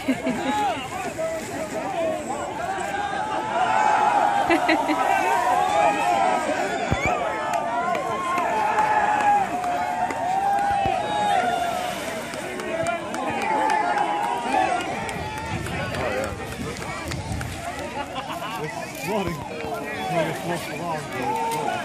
Floating. It's floats along, but it's floating.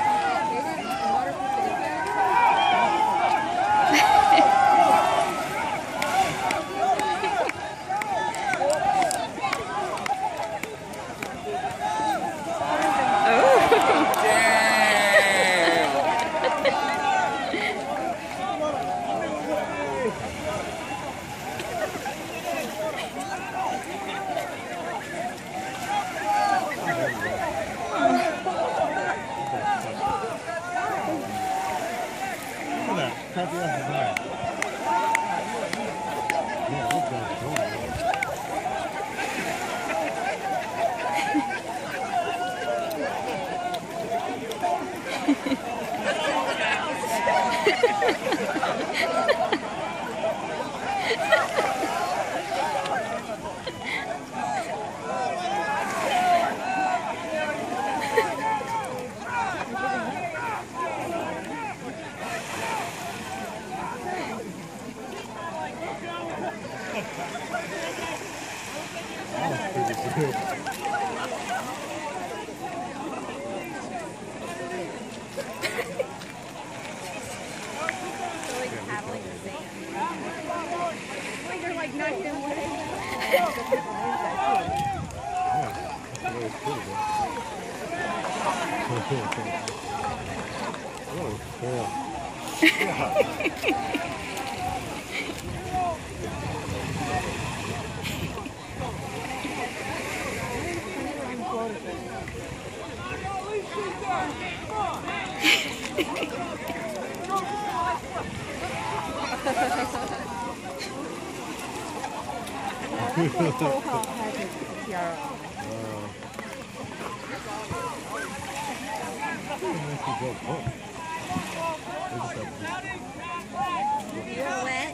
You're wet.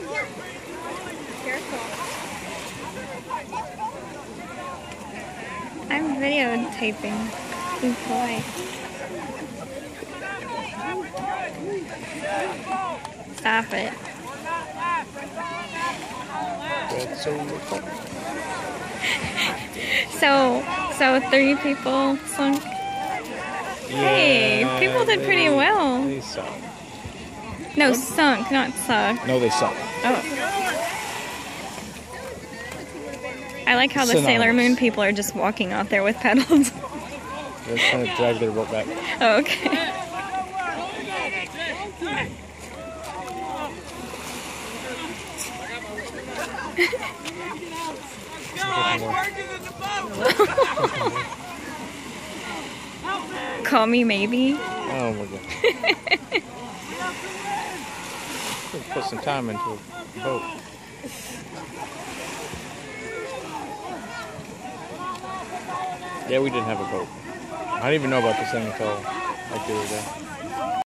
Careful. I'm videotaping. Be polite. Stop it. So 3 people sunk. Yeah, Hey, people did pretty well. They sunk. No, sunk, not suck. No, they sunk. Oh. I like how the Sailor Moon people are just walking out there with pedals. They're trying to drag their boat back. Oh, okay. Call me maybe. Oh my god. Put some time into a boat. Yeah, we didn't have a boat. I didn't even know about this thing until like the other day.